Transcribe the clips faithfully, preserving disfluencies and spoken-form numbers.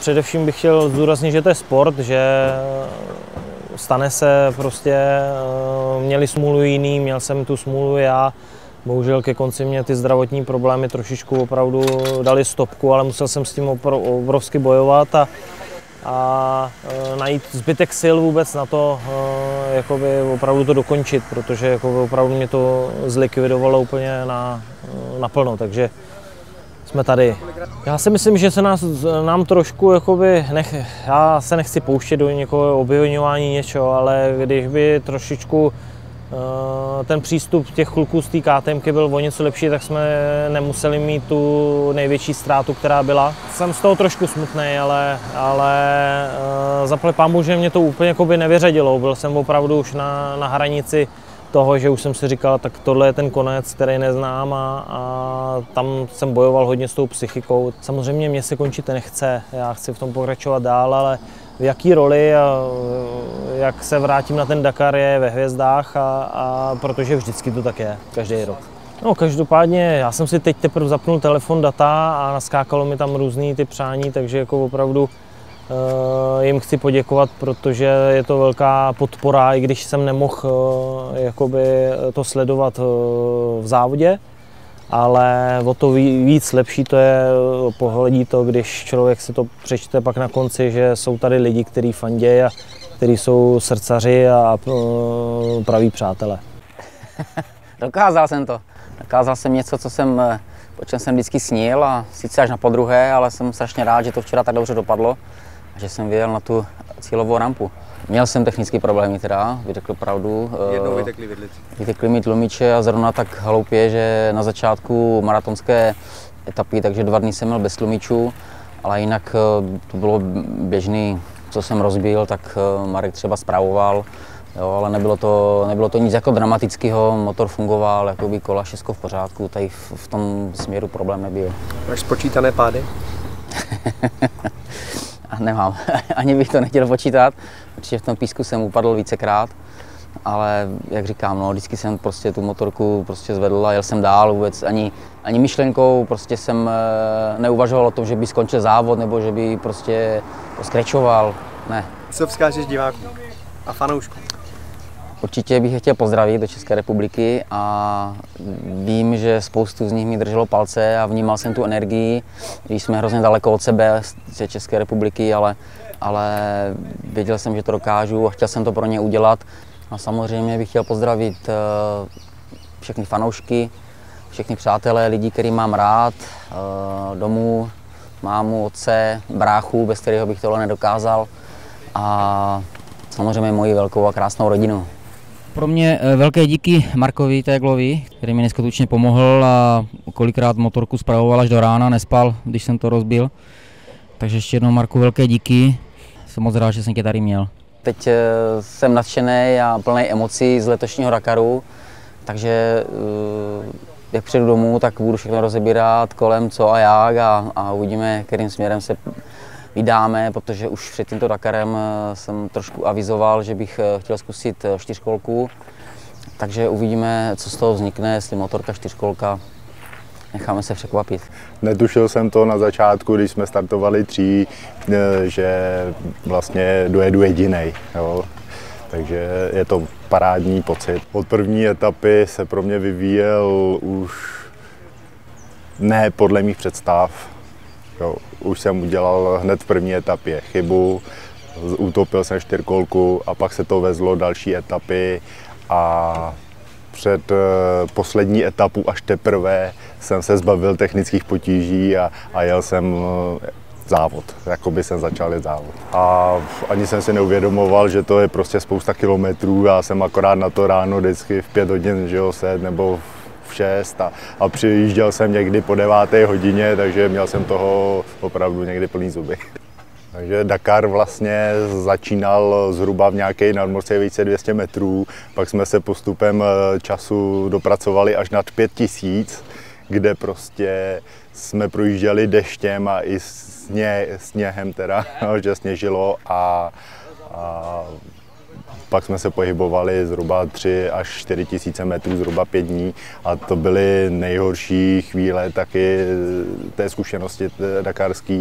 Především bych chtěl zdůraznit, že to je sport, že stane se prostě, měli smůlu jiný, měl jsem tu smůlu já. Bohužel ke konci mě ty zdravotní problémy trošičku opravdu dali stopku, ale musel jsem s tím obrovsky bojovat a, a najít zbytek sil vůbec na to, jakoby opravdu to dokončit, protože jakoby opravdu mě to zlikvidovalo úplně na, naplno, takže jsme tady. Já si myslím, že se nás, nám trošku, jakoby, nech, já se nechci pouštět do někoho objevňování něčeho, ale když by trošičku ten přístup těch kluků z té K T Mky byl o něco lepší, tak jsme nemuseli mít tu největší ztrátu, která byla. Jsem z toho trošku smutný, ale, ale zaplať pánbůh, že mě to úplně jakoby nevyřadilo. Byl jsem opravdu už na, na hranici toho, že už jsem si říkal, tak tohle je ten konec, který neznám a, a tam jsem bojoval hodně s tou psychikou. Samozřejmě mě se končit nechce, já chci v tom pokračovat dál, ale v jaký roli a jak se vrátím na ten Dakar je ve hvězdách, a, a protože vždycky to tak je, každý rok. No každopádně, já jsem si teď teprve zapnul telefon, data a naskákalo mi tam různý ty přání, takže jako opravdu uh, jim chci poděkovat, protože je to velká podpora, i když jsem nemohl uh, jakoby to sledovat uh, v závodě. Ale o to víc lepší to je, pohledí to, když člověk si to přečte pak na konci, že jsou tady lidi, kteří fandějí a kteří jsou srdcaři a praví přátelé. Dokázal jsem to. Dokázal jsem něco, co jsem, o čem jsem vždycky snil, a sice až na podruhé, ale jsem strašně rád, že to včera tak dobře dopadlo a že jsem vyjel na tu cílovou rampu. Měl jsem technické problémy teda, vytekl pravdu. Jednou vytekli vidlice. Vytekli mi tlumiče a zrovna tak hloupě, že na začátku maratonské etapy, takže dva dny jsem měl bez tlumičů, ale jinak to bylo běžný, co jsem rozbil, tak Marek třeba spravoval, jo, ale nebylo to, nebylo to nic jako dramatického, motor fungoval, jakoby kola, všechno v pořádku, tady v, v tom směru problém nebyl. Máš spočítané pády? Nemám, ani bych to nechtěl počítat, protože v tom písku jsem upadl vícekrát, ale jak říkám, no, vždycky jsem prostě tu motorku prostě zvedl a jel jsem dál vůbec, ani, ani myšlenkou prostě jsem neuvažoval o tom, že by skončil závod nebo že by prostě to skrečoval, ne. Co vzkážeš divákům a fanouškům? Určitě bych je chtěl pozdravit do České republiky a vím, že spoustu z nich mi drželo palce a vnímal jsem tu energii, když jsme hrozně daleko od sebe z České republiky, ale, ale věděl jsem, že to dokážu a chtěl jsem to pro ně udělat. A samozřejmě bych chtěl pozdravit všechny fanoušky, všechny přátelé, lidi, který mám rád, domů, mámu, otce, bráchu, bez kterého bych tohle nedokázal, a samozřejmě moji velkou a krásnou rodinu. Pro mě velké díky Markovi Téglovi, který mi neskutečně pomohl a kolikrát motorku spravoval až do rána, nespal, když jsem to rozbil. Takže ještě jednou, Marku, velké díky. Jsem moc rád, že jsem tě tady měl. Teď jsem nadšený a plný emocí z letošního Dakaru, takže jak přijedu domů, tak budu všechno rozebírat kolem co a jak a, a uvidíme, kterým směrem se vydáme, protože už před tímto Dakarem jsem trošku avizoval, že bych chtěl zkusit čtyřkolku, takže uvidíme, co z toho vznikne, jestli motorka, čtyřkolka. Necháme se překvapit. Netušil jsem to na začátku, když jsme startovali tří, že vlastně dojedu jedinej. Jo. Takže je to parádní pocit. Od první etapy se pro mě vyvíjel už ne podle mých představ. Jo. Už jsem udělal hned v první etapě chybu, utopil jsem čtyřkolku a pak se to vezlo další etapy a před poslední etapu až teprve jsem se zbavil technických potíží a, a jel jsem závod, jako by jsem začal jet závod. A ani jsem si neuvědomoval, že to je prostě spousta kilometrů, já jsem akorát na to ráno vždycky v pět hodin, že jo, set nebo v šest a, a přijížděl jsem někdy po deváté hodině, takže měl jsem toho opravdu někdy plný zuby. Takže Dakar vlastně začínal zhruba v nějaké nadmořské výšce dvě stě metrů, pak jsme se postupem času dopracovali až nad pět tisíc, kde prostě jsme projížděli deštěm a i sně, sněhem teda, že sněžilo a, a pak jsme se pohybovali zhruba tři až čtyři tisíce metrů, zhruba pět dní a to byly nejhorší chvíle taky té zkušenosti dakarský,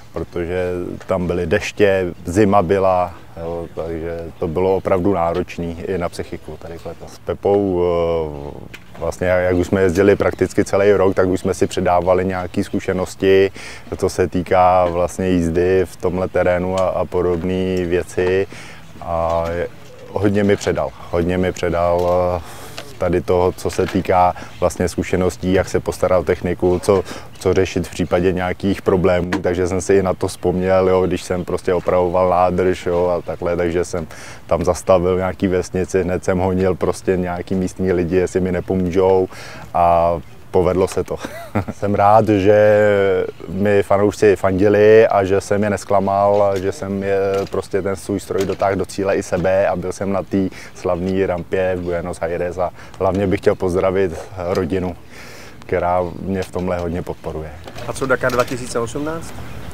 protože tam byly deště, zima byla, jo, takže to bylo opravdu náročné i na psychiku tady letos. S Pepou vlastně, jak už jsme jezdili prakticky celý rok, tak už jsme si předávali nějaké zkušenosti, co se týká vlastně jízdy v tomhle terénu a, a podobné věci. A hodně mi předal, hodně mi předal tady toho, co se týká vlastně zkušeností, jak se postarat o techniku, co, co řešit v případě nějakých problémů, takže jsem si i na to vzpomněl, jo, když jsem prostě opravoval nádrž, jo, a takhle, takže jsem tam zastavil nějaký vesnici, hned jsem honil prostě nějaký místní lidi, jestli mi nepomůžou, a povedlo se to. Jsem rád, že mi fanoušci fandili a že jsem je nesklamal, že jsem je prostě ten svůj stroj dotáhl do cíle i sebe a byl jsem na té slavné rampě v Buenos Aires a hlavně bych chtěl pozdravit rodinu, která mě v tomhle hodně podporuje. A co Dakar dva tisíce osmnáct?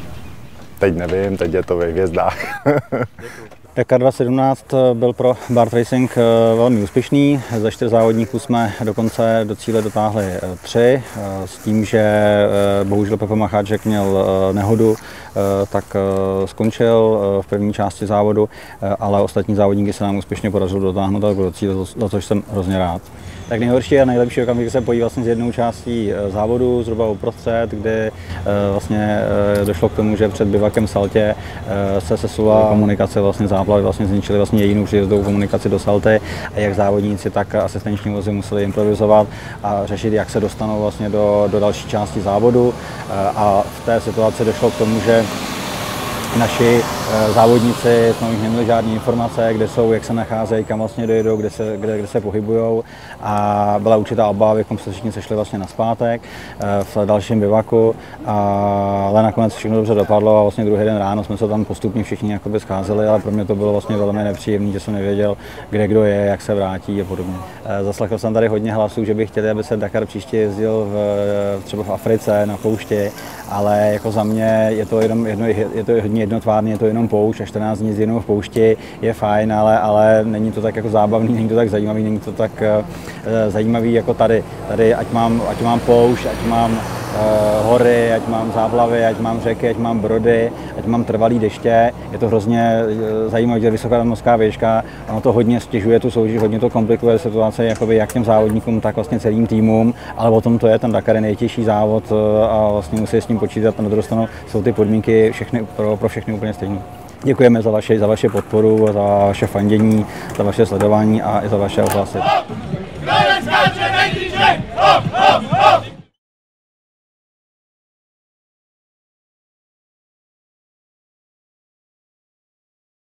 Teď nevím, teď je to ve hvězdách. Dakar dva tisíce sedmnáct byl pro Bart Racing velmi úspěšný. Ze čtyř závodníků jsme dokonce do cíle dotáhli tři, s tím, že bohužel Pepa Macháček měl nehodu, tak skončil v první části závodu, ale ostatní závodníky se nám úspěšně podařilo dotáhnout do cíle, za což jsem hrozně rád. Tak nejhorší a nejlepší okamžik se pojí vlastně s jednou částí závodu, zhruba uprostřed, kdy vlastně došlo k tomu, že před bivakem v Saltě se sesula komunikace, vlastně záplavy vlastně zničily vlastně jedinou příjezdovou komunikaci do Salty a jak závodníci, tak asistenční vozy museli improvizovat a řešit, jak se dostanou vlastně do, do další části závodu, a v té situaci došlo k tomu, že naši závodníci jsme neměli žádné informace, kde jsou, jak se nacházejí, kam vlastně dojedou, kde se, kde, kde se pohybují, a byla určitá obava, abychom se všichni sešli vlastně nazpátek v dalším bivaku, ale nakonec všechno dobře dopadlo a vlastně druhý den ráno jsme se tam postupně všichni jakoby scházeli, ale pro mě to bylo vlastně velmi nepříjemné, že jsem nevěděl, kde kdo je, jak se vrátí a podobně. Zaslechl jsem tady hodně hlasů, že by chtěli, aby se Dakar příště jezdil v, třeba v Africe na poušti, ale jako za mě je to jenom jedno, je to hodně jednotvárný, je to jenom poušť a čtrnáct dní jenom v poušti je fajn, ale, ale není to tak jako zábavný, není to tak zajímavý, není to tak uh, zajímavý jako tady. Tady ať mám, ať mám poušť, ať mám uh, hory, ať mám záplavy, ať mám řeky, ať mám brody, ať mám trvalý deště. Je to hrozně uh, zajímavé, že vysoká atmosférická výška, ono to hodně stěžuje tu soutěž, hodně to komplikuje situaci jakoby jak těm závodníkům, tak vlastně celým týmům, ale o tom to je, ten Dakar je nejtěžší závod uh, a vlastně musí s tím počítat a na druhou stranu jsou ty podmínky všechny, pro, pro všechny úplně stejné. Děkujeme za vaše, za vaše podporu, za vaše fandění, za vaše sledování a i za vaše ohlasy.